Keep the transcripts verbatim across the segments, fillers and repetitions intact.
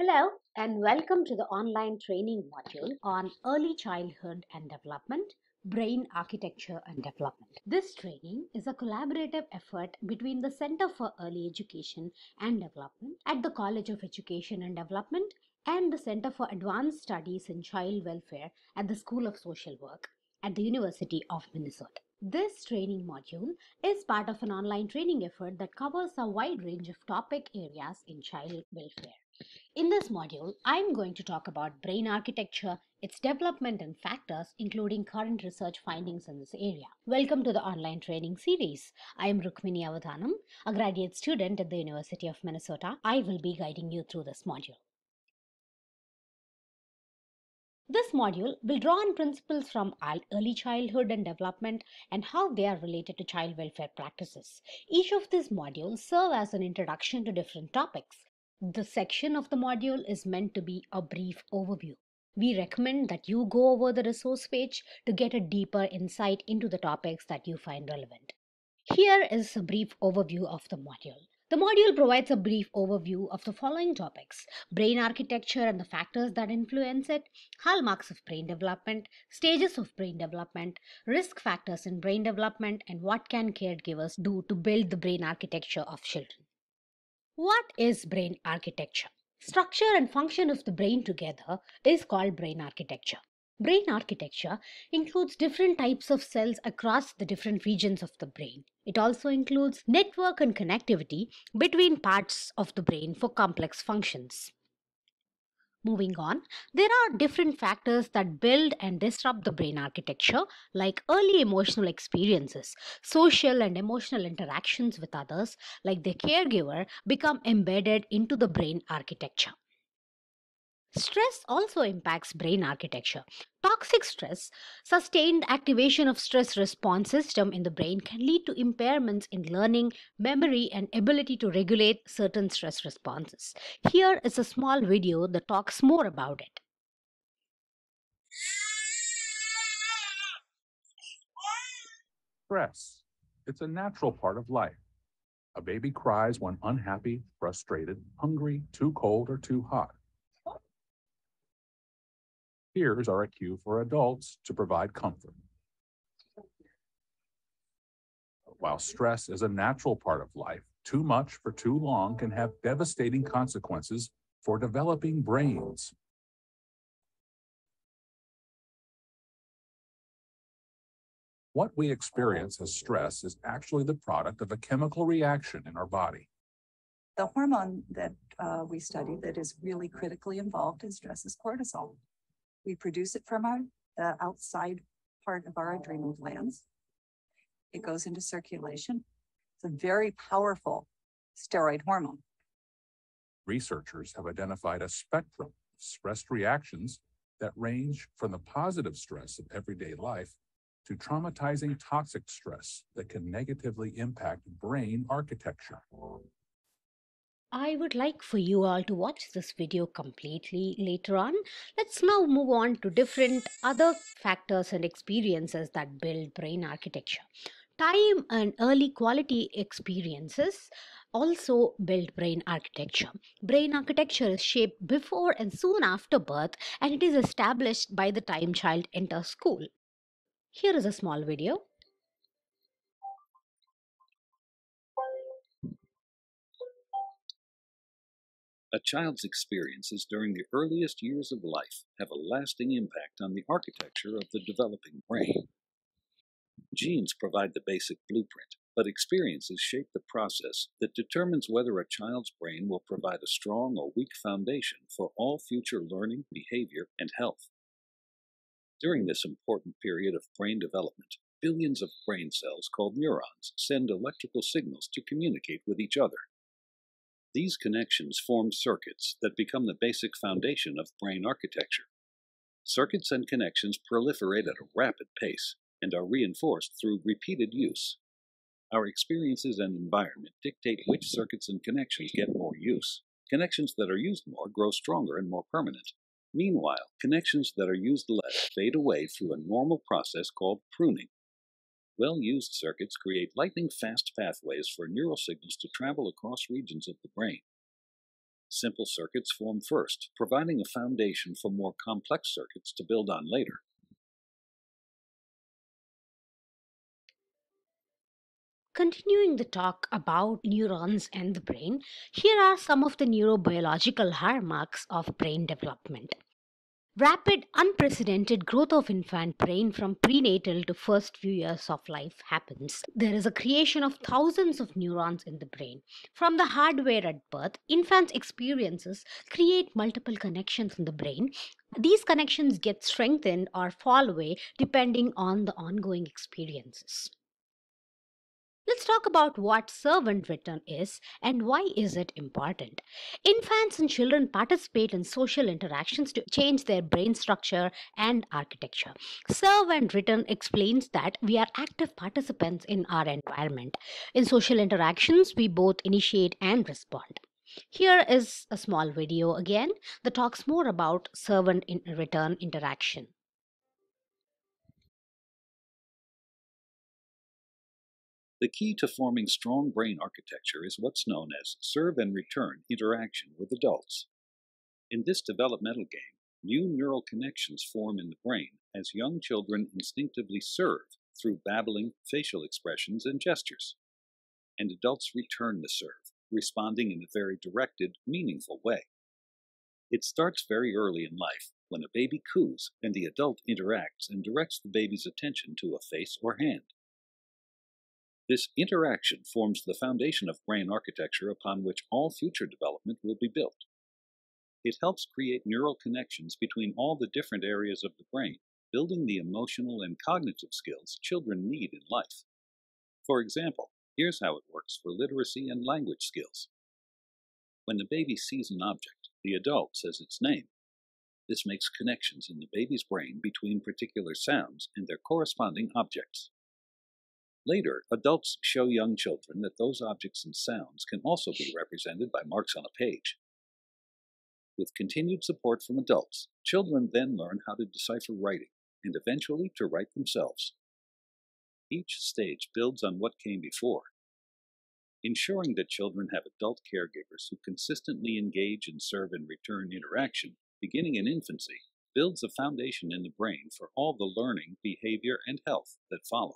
Hello and welcome to the online training module on early childhood and development, brain architecture and development. This training is a collaborative effort between the Center for Early Education and Development at the College of Education and Development and the Center for Advanced Studies in Child Welfare at the School of Social Work at the University of Minnesota. This training module is part of an online training effort that covers a wide range of topic areas in child welfare. In this module, I'm going to talk about brain architecture, its development and factors, including current research findings in this area. Welcome to the online training series. I am Rukmini Avadhanam, a graduate student at the University of Minnesota. I will be guiding you through this module. This module will draw on principles from early childhood and development and how they are related to child welfare practices. Each of these modules serve as an introduction to different topics. The section of the module is meant to be a brief overview. We recommend that you go over the resource page to get a deeper insight into the topics that you find relevant. Here is a brief overview of the module. The module provides a brief overview of the following topics: brain architecture and the factors that influence it, hallmarks of brain development, stages of brain development, risk factors in brain development, and what can caregivers do to build the brain architecture of children. What is brain architecture? Structure and function of the brain together is called brain architecture. Brain architecture includes different types of cells across the different regions of the brain. It also includes network and connectivity between parts of the brain for complex functions. Moving on, there are different factors that build and disrupt the brain architecture, like early emotional experiences, social and emotional interactions with others, like the caregiver, become embedded into the brain architecture. Stress also impacts brain architecture. Toxic stress, sustained activation of stress response system in the brain can lead to impairments in learning, memory, and ability to regulate certain stress responses. Here is a small video that talks more about it. Stress. It's a natural part of life. A baby cries when unhappy, frustrated, hungry, too cold, or too hot. Tears are a cue for adults to provide comfort. While stress is a natural part of life, too much for too long can have devastating consequences for developing brains. What we experience as stress is actually the product of a chemical reaction in our body. The hormone that uh, we study that is really critically involved in stress is cortisol. We produce it from our the outside part of our adrenal glands. It goes into circulation. It's a very powerful steroid hormone. Researchers have identified a spectrum of stress reactions that range from the positive stress of everyday life to traumatizing toxic stress that can negatively impact brain architecture. I would like for you all to watch this video completely later on. Let's now move on to different other factors and experiences that build brain architecture. Time and early quality experiences also build brain architecture. Brain architecture is shaped before and soon after birth, and it is established by the time child enters school. Here is a small video. A child's experiences during the earliest years of life have a lasting impact on the architecture of the developing brain. Genes provide the basic blueprint, but experiences shape the process that determines whether a child's brain will provide a strong or weak foundation for all future learning, behavior, and health. During this important period of brain development, billions of brain cells called neurons send electrical signals to communicate with each other. These connections form circuits that become the basic foundation of brain architecture. Circuits and connections proliferate at a rapid pace and are reinforced through repeated use. Our experiences and environment dictate which circuits and connections get more use. Connections that are used more grow stronger and more permanent. Meanwhile, connections that are used less fade away through a normal process called pruning. Well-used circuits create lightning-fast pathways for neural signals to travel across regions of the brain. Simple circuits form first, providing a foundation for more complex circuits to build on later. Continuing the talk about neurons and the brain, here are some of the neurobiological hallmarks of brain development. Rapid, unprecedented growth of infant brain from prenatal to first few years of life happens. There is a creation of thousands of neurons in the brain. From the hardware at birth, infants' experiences create multiple connections in the brain. These connections get strengthened or fall away depending on the ongoing experiences. Let's talk about what servant return is and why is it important. Infants and children participate in social interactions to change their brain structure and architecture. Serve and return explains that we are active participants in our environment. In social interactions, we both initiate and respond. Here is a small video again that talks more about servant in return interaction. The key to forming strong brain architecture is what's known as serve and return interaction with adults. In this developmental game, new neural connections form in the brain as young children instinctively serve through babbling, facial expressions, and gestures. And adults return the serve, responding in a very directed, meaningful way. It starts very early in life, when a baby coos and the adult interacts and directs the baby's attention to a face or hand. This interaction forms the foundation of brain architecture upon which all future development will be built. It helps create neural connections between all the different areas of the brain, building the emotional and cognitive skills children need in life. For example, here's how it works for literacy and language skills. When the baby sees an object, the adult says its name. This makes connections in the baby's brain between particular sounds and their corresponding objects. Later, adults show young children that those objects and sounds can also be represented by marks on a page. With continued support from adults, children then learn how to decipher writing and eventually to write themselves. Each stage builds on what came before. Ensuring that children have adult caregivers who consistently engage in serve and return interaction, beginning in infancy, builds a foundation in the brain for all the learning, behavior, and health that follow.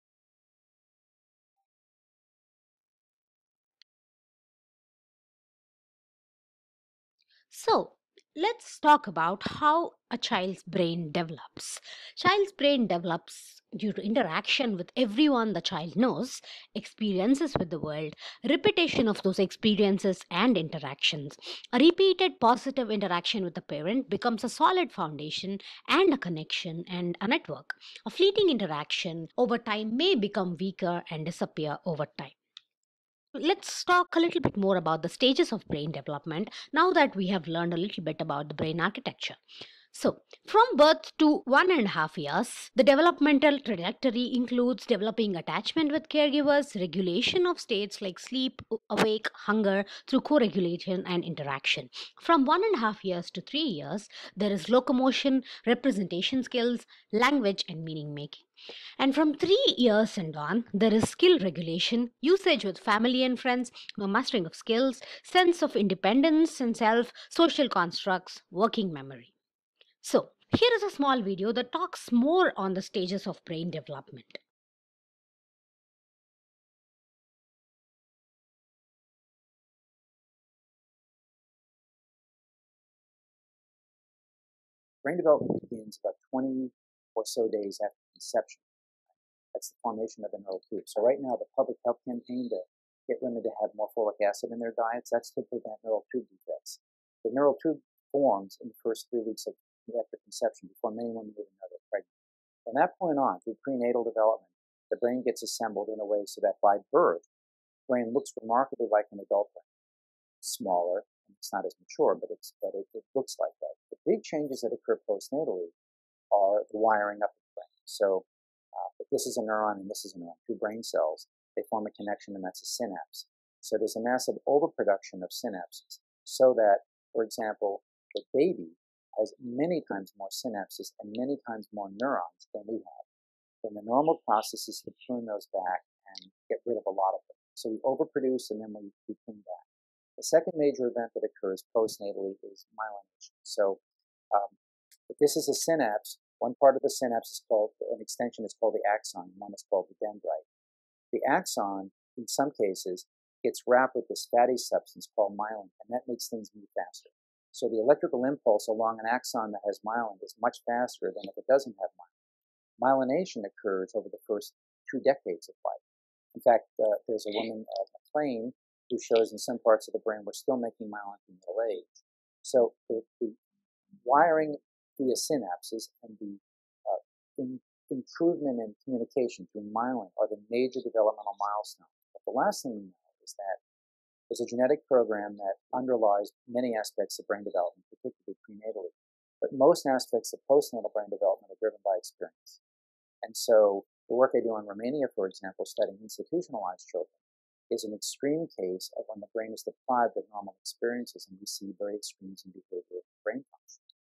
So, let's talk about how a child's brain develops. Child's brain develops due to interaction with everyone the child knows, experiences with the world, repetition of those experiences and interactions. A repeated positive interaction with the parent becomes a solid foundation and a connection and a network. A fleeting interaction over time may become weaker and disappear over time. Let's talk a little bit more about the stages of brain development now that we have learned a little bit about the brain architecture. So, from birth to one and a half years, the developmental trajectory includes developing attachment with caregivers, regulation of states like sleep, awake, hunger through co-regulation and interaction. From one and a half years to three years, there is locomotion, representation skills, language, and meaning making. And from three years and on, there is skill regulation, usage with family and friends, mastering of skills, sense of independence and self, social constructs, working memory. So, here is a small video that talks more on the stages of brain development. Brain development begins about twenty or so days after conception. That's the formation of the neural tube. So right now, the public health campaign to get women to have more folic acid in their diets, that's to prevent neural tube defects. The neural tube forms in the first three weeks of after conception before many women even know they're pregnant. From that point on, through prenatal development, the brain gets assembled in a way so that by birth, the brain looks remarkably like an adult brain. Smaller, and it's not as mature, but it's but it, it looks like that. The big changes that occur postnatally are the wiring up of the brain. So uh, if this is a neuron and this is a neuron, two brain cells, they form a connection and that's a synapse. So there's a massive overproduction of synapses so that, for example, the baby has many times more synapses and many times more neurons than we have. And the normal process is to prune those back and get rid of a lot of them. So we overproduce and then we, we prune back. The second major event that occurs postnatally is myelination. So um, if this is a synapse, one part of the synapse is called, an extension is called the axon, and one is called the dendrite. The axon, in some cases, gets wrapped with this fatty substance called myelin, and that makes things move faster. So the electrical impulse along an axon that has myelin is much faster than if it doesn't have myelin. Myelination occurs over the first two decades of life. In fact, uh, there's a woman at McLean who shows in some parts of the brain we're still making myelin in middle age. So the, the wiring via synapses and the uh, in, improvement in communication through myelin are the major developmental milestones. But the last thing we know is that there's a genetic program that underlies many aspects of brain development, particularly prenatally. But most aspects of postnatal brain development are driven by experience. And so the work I do in Romania, for example, studying institutionalized children, is an extreme case of when the brain is deprived of normal experiences and we see very extremes in behavior and brain function.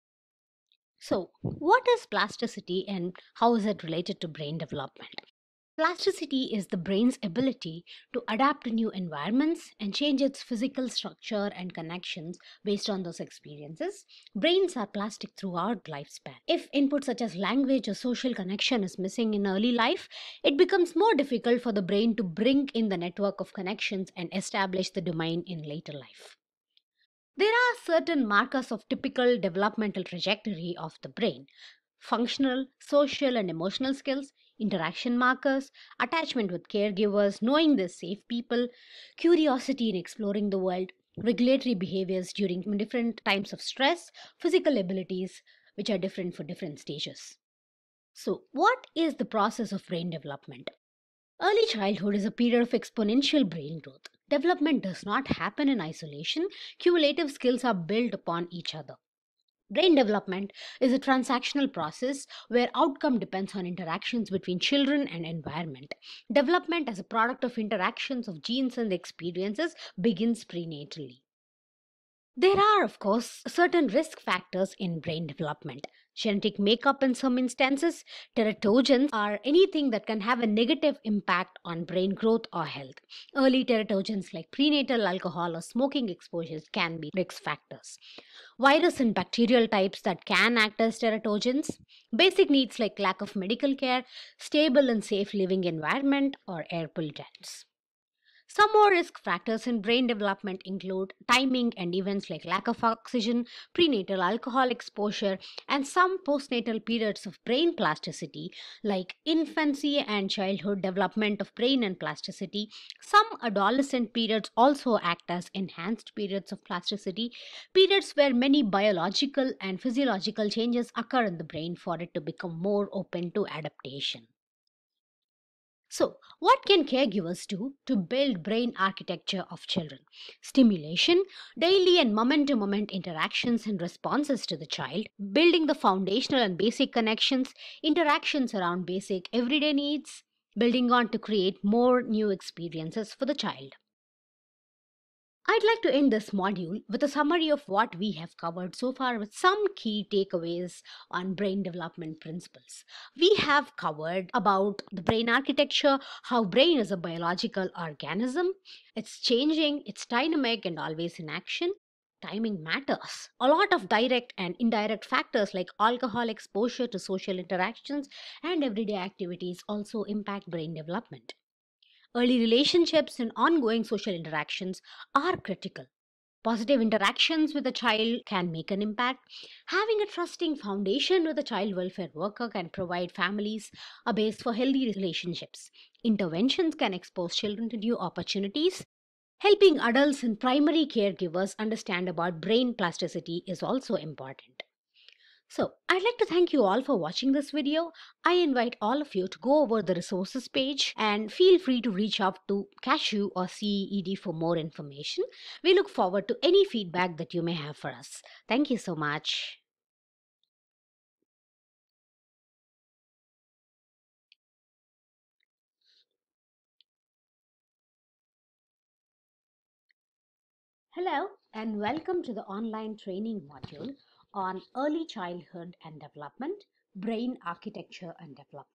So, what is plasticity and how is it related to brain development? Plasticity is the brain's ability to adapt to new environments and change its physical structure and connections based on those experiences. Brains are plastic throughout lifespan. If input such as language or social connection is missing in early life, it becomes more difficult for the brain to bring in the network of connections and establish the domain in later life. There are certain markers of typical developmental trajectory of the brain: functional, social, and emotional skills, interaction markers, attachment with caregivers, knowing they're safe people, curiosity in exploring the world, regulatory behaviors during different times of stress, physical abilities, which are different for different stages. So, what is the process of brain development? Early childhood is a period of exponential brain growth. Development does not happen in isolation. Cumulative skills are built upon each other. Brain development is a transactional process where outcome depends on interactions between children and environment. Development as a product of interactions of genes and experiences begins prenatally. There are, of course, certain risk factors in brain development. Genetic makeup in some instances, teratogens are anything that can have a negative impact on brain growth or health. Early teratogens like prenatal alcohol or smoking exposures can be risk factors. Virus and bacterial types that can act as teratogens, basic needs like lack of medical care, stable and safe living environment, or air pollutants. Some more risk factors in brain development include timing and events like lack of oxygen, prenatal alcohol exposure, and some postnatal periods of brain plasticity like infancy and childhood development of brain and plasticity. Some adolescent periods also act as enhanced periods of plasticity, periods where many biological and physiological changes occur in the brain for it to become more open to adaptation. So, what can caregivers do to build brain architecture of children? Stimulation, daily and moment to moment interactions and responses to the child, building the foundational and basic connections, interactions around basic everyday needs, building on to create more new experiences for the child. I'd like to end this module with a summary of what we have covered so far with some key takeaways on brain development principles. We have covered about the brain architecture, how brain is a biological organism. It's changing, it's dynamic and always in action. Timing matters. A lot of direct and indirect factors like alcohol exposure to social interactions and everyday activities also impact brain development. Early relationships and ongoing social interactions are critical. Positive interactions with a child can make an impact. Having a trusting foundation with a child welfare worker can provide families a base for healthy relationships. Interventions can expose children to new opportunities. Helping adults and primary caregivers understand about brain plasticity is also important. So, I'd like to thank you all for watching this video. I invite all of you to go over the resources page and feel free to reach out to Cashew or C E E D for more information. We look forward to any feedback that you may have for us. Thank you so much. Hello and welcome to the online training module on early childhood and development, brain architecture and development.